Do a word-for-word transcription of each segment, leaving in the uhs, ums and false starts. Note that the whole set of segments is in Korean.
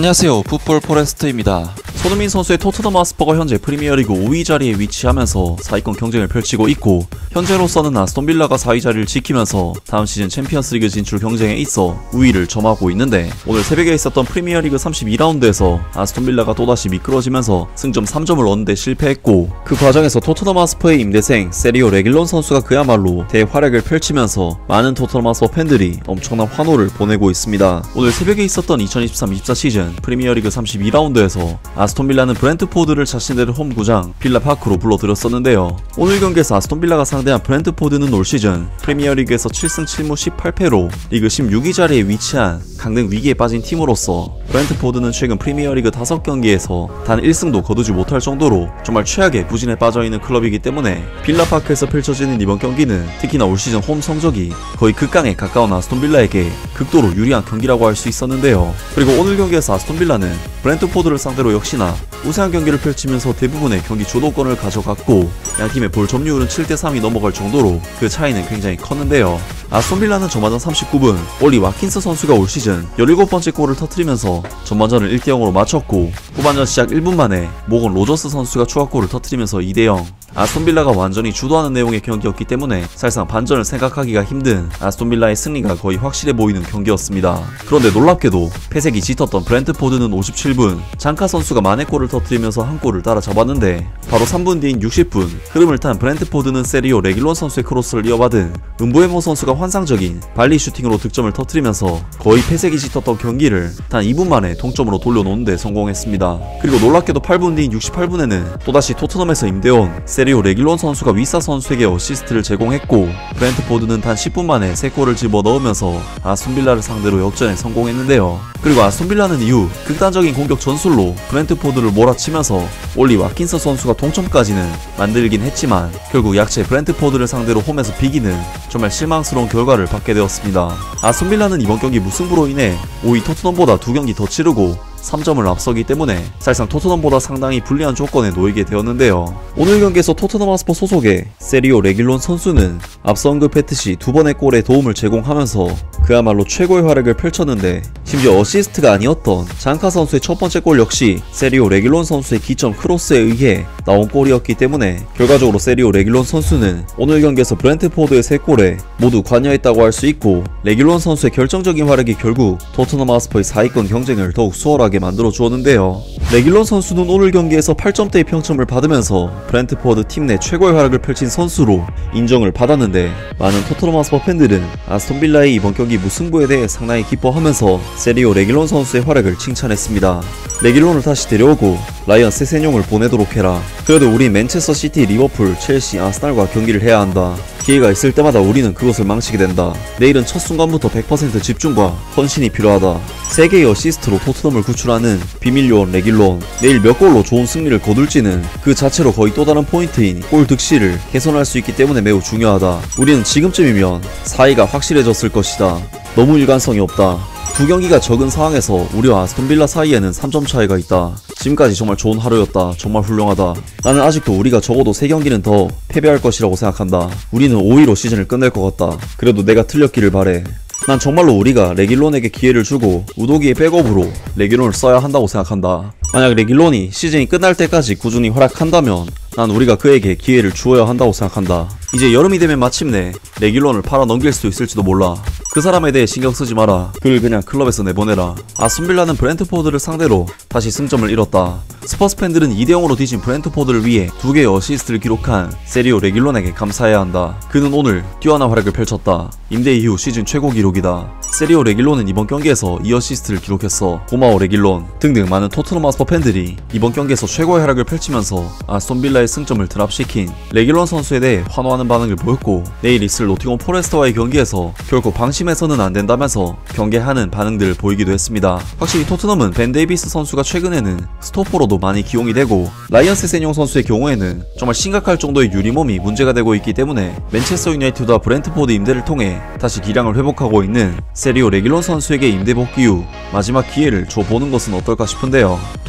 안녕하세요, 풋볼 포레스트입니다. 손흥민 선수의 토트넘 하스퍼가 현재 프리미어리그 오 위 자리에 위치하면서 사 위권 경쟁을 펼치고 있고, 현재로서는 아스톤 빌라가 사 위 자리를 지키면서 다음 시즌 챔피언스리그 진출 경쟁에 있어 우위를 점하고 있는데, 오늘 새벽에 있었던 프리미어리그 삼십이 라운드에서 아스톤 빌라가 또다시 미끄러지면서 승점 삼 점을 얻는데 실패했고, 그 과정에서 토트넘 하스퍼의 임대생 세리오 레길론 선수가 그야말로 대활약을 펼치면서 많은 토트넘 하스퍼 팬들이 엄청난 환호를 보내고 있습니다. 오늘 새벽에 있었던 이천이십삼 이십사 시즌 프리미어리그 삼십이 라운드에서 아스톤 빌라는 브렌트포드를 자신들의 홈구장 빌라파크로 불러들였었는데요. 오늘 경기에서 아스톤 빌라가 상대한 브렌트포드는 올 시즌 프리미어리그에서 칠 승 칠 무 십팔 패로 리그 십육 위 자리에 위치한 강등 위기에 빠진 팀으로서, 브렌트포드는 최근 프리미어리그 다섯 경기에서 단 일 승도 거두지 못할 정도로 정말 최악의 부진에 빠져있는 클럽이기 때문에 빌라파크에서 펼쳐지는 이번 경기는 특히나 올 시즌 홈 성적이 거의 극강에 가까운 아스톤 빌라에게 극도로 유리한 경기라고 할 수 있었는데요. 그리고 오늘 경기에서 아스톤 빌라는 브렌트포드를 상대로 역시나 우세한 경기를 펼치면서 대부분의 경기 주도권을 가져갔고, 양팀의 볼 점유율은 칠 대 삼이 넘어갈 정도로 그 차이는 굉장히 컸는데요. 아스톤 빌라는 전반전 삼십구 분 올리 와킨스 선수가 올 시즌 열일곱 번째 골을 터뜨리면서 전반전을 일 대 영으로 마쳤고, 후반전 시작 일 분 만에 모건 로저스 선수가 추가골을 터뜨리면서 이 대 영. 아스톤 빌라가 완전히 주도하는 내용의 경기였기 때문에 사실상 반전을 생각하기가 힘든 아스톤 빌라의 승리가 거의 확실해 보이는 경기였습니다. 그런데 놀랍게도 패색이 짙었던 브렌트포드는 오십칠 분 장카 선수가 만회골을 터뜨리면서 한 골을 따라잡았는데, 바로 삼 분 뒤인 육십 분 흐름을 탄 브렌트포드는 세리오 레길론 선수의 크로스를 이어받은 은부에모 선수가 환상적인 발리 슈팅으로 득점을 터뜨리면서 거의 패색이 짙었던 경기를 단 이 분 만에 동점으로 돌려놓는데 성공했습니다. 그리고 놀랍게도 팔 분 뒤인 육십팔 분에는 또다시 토트넘에서 임대온 세리오 레길론 선수가 위사 선수에게 어시스트를 제공했고, 브렌트포드는 단 십 분 만에 세 골을 집어 넣으면서 아스톤 빌라를 상대로 역전에 성공했는데요. 그리고 아스톤 빌라는 이후 극단적인 공격 전술로 브렌트포드를 몰아치면서 올리 와킨스 선수가 동점까지는 만들긴 했지만, 결국 약체 브렌트포드를 상대로 홈에서 비기는 정말 실망스러운 결과를 받게 되었습니다. 아스톤 빌라는 이번 경기 무승부로 인해 오 위 토트넘보다 두 경기 더 치르고 삼 점을 앞서기 때문에 사실상 토트넘보다 상당히 불리한 조건에 놓이게 되었는데요. 오늘 경기에서 토트넘 하스퍼 소속의 세리오 레길론 선수는 앞서 언급했듯이 두 번의 골에 도움을 제공하면서 그야말로 최고의 활약을 펼쳤는데, 심지어 어시스트가 아니었던 장카 선수의 첫 번째 골 역시 세리오 레길론 선수의 기점 크로스에 의해 나온 골이었기 때문에 결과적으로 세리오 레길론 선수는 오늘 경기에서 브렌트포드의 세 골에 모두 관여했다고 할 수 있고, 레길론 선수의 결정적인 활약이 결국 토트넘 하스퍼의 사 위권 경쟁을 더욱 수월하게 만들어 주었는데요. 레길론 선수는 오늘 경기에서 팔 점대의 평점을 받으면서 브렌트포드 팀 내 최고의 활약을 펼친 선수로 인정을 받았는데, 많은 토트넘 하스퍼 팬들은 아스톤 빌라의 이번 경기 무승부에 대해 상당히 기뻐하면서 세리오 레길론 선수의 활약을 칭찬했습니다. 레길론을 다시 데려오고 라이언 세세뇽을 보내도록 해라. 그래도 우리 맨체스터 시티, 리버풀, 첼시, 아스날과 경기를 해야 한다. 기회가 있을 때마다 우리는 그것을 망치게 된다. 내일은 첫 순간부터 백 퍼센트 집중과 헌신이 필요하다. 세 개의 어시스트로 토트넘을 구출하는 비밀 요원 레길론, 내일 몇 골로 좋은 승리를 거둘지는 그 자체로 거의 또 다른 포인트인 골 득실을 개선할 수 있기 때문에 매우 중요하다. 우리는 지금쯤이면 사 위가 확실해졌을 것이다. 너무 일관성이 없다. 두 경기가 적은 상황에서 우리와 아스톤 빌라 사이에는 삼 점 차이가 있다. 지금까지 정말 좋은 하루였다. 정말 훌륭하다. 나는 아직도 우리가 적어도 세 경기는 더 패배할 것이라고 생각한다. 우리는 오 위로 시즌을 끝낼 것 같다. 그래도 내가 틀렸기를 바래. 난 정말로 우리가 레길론에게 기회를 주고 우도기의 백업으로 레길론을 써야 한다고 생각한다. 만약 레길론이 시즌이 끝날 때까지 꾸준히 활약한다면 난 우리가 그에게 기회를 주어야 한다고 생각한다. 이제 여름이 되면 마침내 레길론을 팔아 넘길 수도 있을지도 몰라. 그 사람에 대해 신경 쓰지 마라. 그를 그냥 클럽에서 내보내라. 아스톤 빌라는 브렌트포드를 상대로 다시 승점을 잃었다. 스퍼스 팬들은 이 대 영으로 뒤진 브렌트포드를 위해 두 개의 어시스트를 기록한 세리오 레길론에게 감사해야 한다. 그는 오늘 뛰어난 활약을 펼쳤다. 임대 이후 시즌 최고 기록이다. 세리오 레길론은 이번 경기에서 이 어시스트를 기록했어. 고마워 레길론. 등등 많은 토트넘 하스퍼 팬들이 이번 경기에서 최고의 활약을 펼치면서 아스톤 빌라의 승점을 드랍시킨 레길론 선수에 대해 환호하는 반응을 보였고, 내일 있을 노팅엄 포레스트와의 경기에서 결코 방심해서는 안 된다면서 경계하는 반응들을 보이기도 했습니다. 확실히 토트넘은 벤 데이비스 선수가 최근에는 스토퍼로도 많이 기용이 되고, 라이언 세세뇽 선수의 경우에는 정말 심각할 정도의 유리몸이 문제가 되고 있기 때문에 맨체스터 유나이티드와 브렌트포드 임대를 통해 다시 기량을 회복하고 있는 세리오 레길론 선수에게 임대 복귀 후 마지막 기회를 줘보는 것은 어떨까 싶은데요.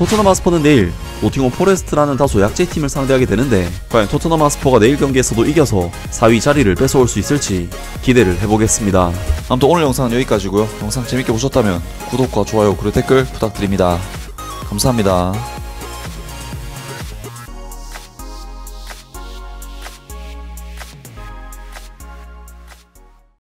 토트넘 하스퍼는 내일 노팅엄 포레스트라는 다소 약체팀을 상대하게 되는데 과연 토트넘 하스퍼가 내일 경기에서도 이겨서 사 위 자리를 뺏어올 수 있을지 기대를 해보겠습니다. 아무튼 오늘 영상은 여기까지고요. 영상 재밌게 보셨다면 구독과 좋아요 그리고 댓글 부탁드립니다. 감사합니다.